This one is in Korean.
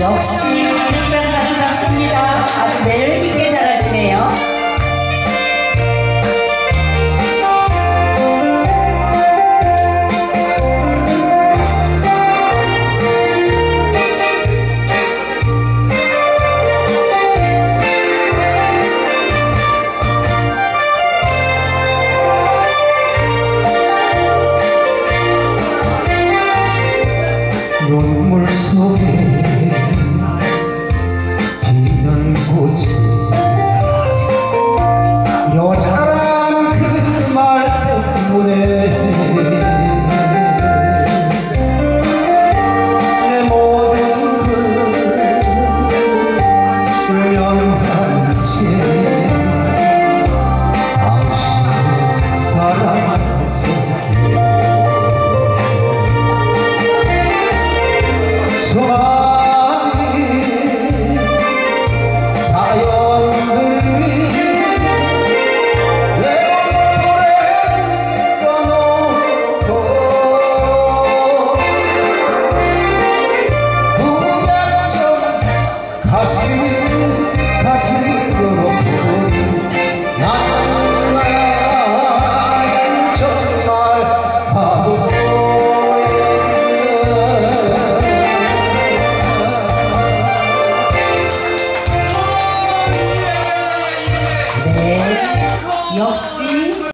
역시 일산 가수답습니다. 아주 매력 있게 잘하시네요. 눈물 속에 피는 꽃이 여자란 그 말 때문에 내 모든 그 음연한 채 당신 사랑해서 소망이 사연들이 내 얼굴에 떠놓고 무작정 가슴으로 나는 정말 바보 역시